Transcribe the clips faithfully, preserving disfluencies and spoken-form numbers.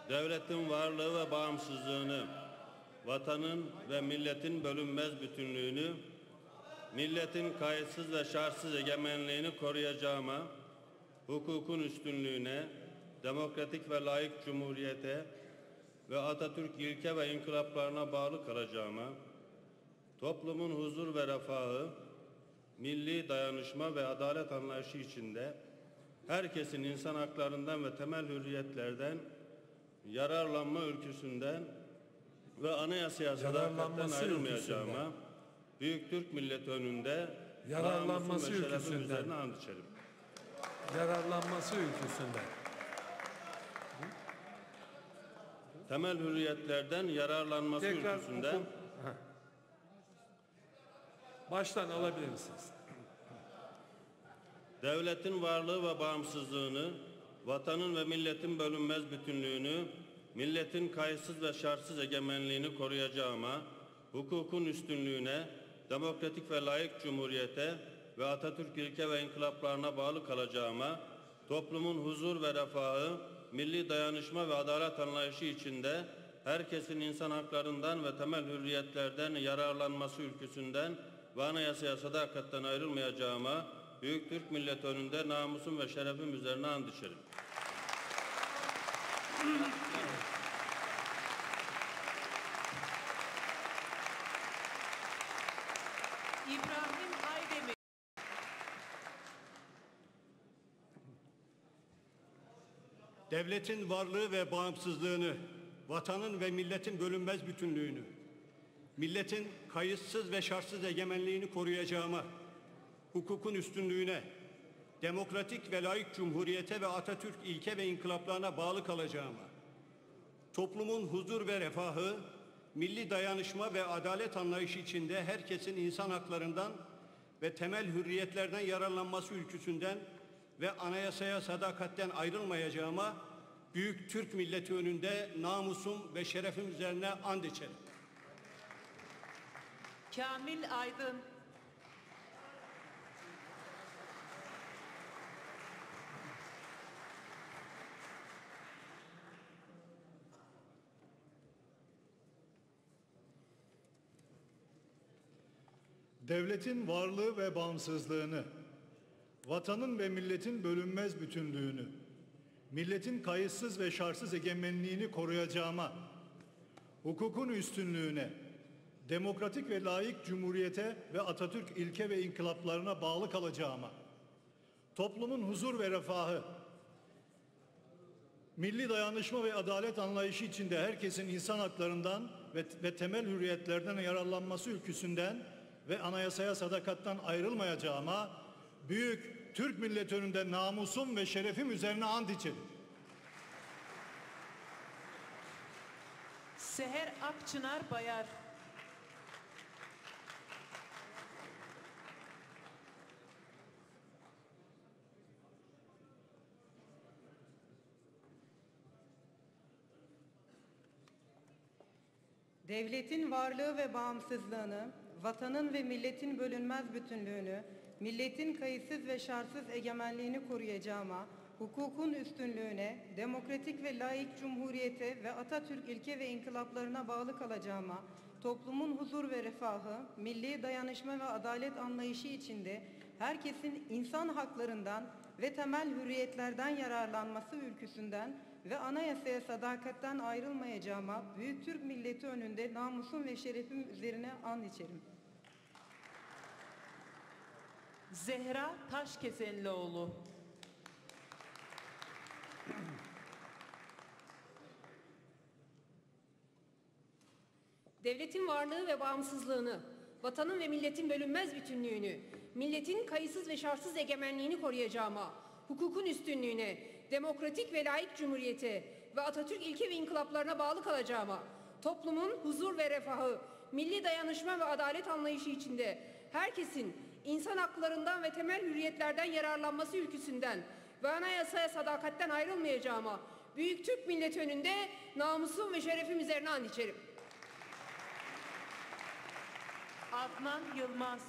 devletin varlığı ve bağımsızlığını, vatanın ve milletin bölünmez bütünlüğünü, milletin kayıtsız ve şartsız egemenliğini koruyacağıma, hukukun üstünlüğüne, demokratik ve layık cumhuriyete ve Atatürk ilke ve inkılaplarına bağlı kalacağıma, toplumun huzur ve refahı, milli dayanışma ve adalet anlayışı içinde herkesin insan haklarından ve temel hürriyetlerden yararlanma ülküsünden ve anayasaya sadakatten ayrılmayacağıma, Büyük Türk milleti önünde yararlanması namusum ve şerefim ülküsünden üzerine and içerim. Yararlanması ülküsünden. Temel hürriyetlerden yararlanması Tekrar ülküsünden. oku. Baştan alabilir misiniz? Devletin varlığı ve bağımsızlığını, vatanın ve milletin bölünmez bütünlüğünü, milletin kayıtsız ve şartsız egemenliğini koruyacağıma, hukukun üstünlüğüne, demokratik ve layık cumhuriyete ve Atatürk ilke ve inkılaplarına bağlı kalacağıma, toplumun huzur ve refahı, milli dayanışma ve adalet anlayışı içinde herkesin insan haklarından ve temel hürriyetlerden yararlanması ülküsünden ve anayasaya sadakatten ayrılmayacağıma, Büyük Türk milleti önünde namusum ve şerefim üzerine and içerim. İbrahim Aydemir. Devletin varlığı ve bağımsızlığını, vatanın ve milletin bölünmez bütünlüğünü, milletin kayıtsız ve şartsız egemenliğini koruyacağıma, hukukun üstünlüğüne, demokratik ve layık cumhuriyete ve Atatürk ilke ve inkılaplarına bağlı kalacağıma, toplumun huzur ve refahı, milli dayanışma ve adalet anlayışı içinde herkesin insan haklarından ve temel hürriyetlerden yararlanması ülküsünden ve anayasaya sadakatten ayrılmayacağıma, Büyük Türk milleti önünde namusum ve şerefim üzerine and içerim. Kamil Aydın. Devletin varlığı ve bağımsızlığını, vatanın ve milletin bölünmez bütünlüğünü, milletin kayıtsız ve şartsız egemenliğini koruyacağıma, hukukun üstünlüğüne, demokratik ve layık cumhuriyete ve Atatürk ilke ve inkılaplarına bağlı kalacağıma, toplumun huzur ve refahı, milli dayanışma ve adalet anlayışı içinde herkesin insan haklarından ve, ve temel hürriyetlerden yararlanması ülküsünden ve anayasaya sadakatten ayrılmayacağıma, Büyük Türk milleti önünde namusum ve şerefim üzerine and içerim. Seher Akçınar Bayar. Devletin varlığı ve bağımsızlığını, vatanın ve milletin bölünmez bütünlüğünü, milletin kayıtsız ve şartsız egemenliğini koruyacağıma, hukukun üstünlüğüne, demokratik ve layık cumhuriyete ve Atatürk ilke ve inkılaplarına bağlı kalacağıma, toplumun huzur ve refahı, milli dayanışma ve adalet anlayışı içinde herkesin insan haklarından ve temel hürriyetlerden yararlanması ülküsünden ve anayasaya sadakatten ayrılmayacağıma, Büyük Türk milleti önünde namusum ve şerefim üzerine and içerim. Zehra Taşkesenlioğlu. Devletin varlığı ve bağımsızlığını, vatanın ve milletin bölünmez bütünlüğünü, milletin kayıtsız ve şartsız egemenliğini koruyacağıma, hukukun üstünlüğüne, demokratik ve layık cumhuriyete ve Atatürk ilke ve inkılaplarına bağlı kalacağıma, toplumun huzur ve refahı, milli dayanışma ve adalet anlayışı içinde herkesin insan haklarından ve temel hürriyetlerden yararlanması ülküsünden ve anayasaya sadakatten ayrılmayacağıma, Büyük Türk milleti önünde namusum ve şerefim üzerine and içerim. Adnan Yılmaz.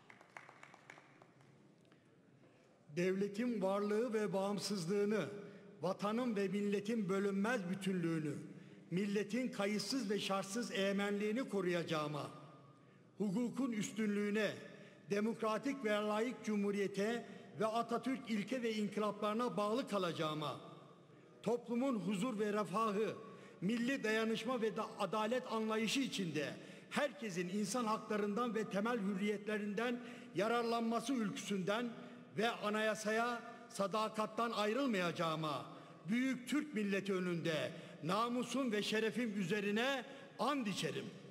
Devletin varlığı ve bağımsızlığını, vatanın ve milletin bölünmez bütünlüğünü, milletin kayıtsız ve şartsız egemenliğini koruyacağıma, hukukun üstünlüğüne, demokratik ve layık cumhuriyete ve Atatürk ilke ve inkılaplarına bağlı kalacağıma, toplumun huzur ve refahı, milli dayanışma ve da adalet anlayışı içinde herkesin insan haklarından ve temel hürriyetlerinden yararlanması ülküsünden ve anayasaya sadakattan ayrılmayacağıma, büyük Türk milleti önünde namusum ve şerefim üzerine and içerim.